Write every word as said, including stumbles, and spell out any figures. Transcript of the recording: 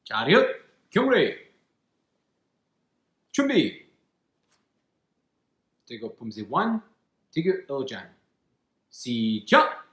자력, 경례, 준비. Taegeuk Poomsae one, Taegeuk Il Jang. 시작!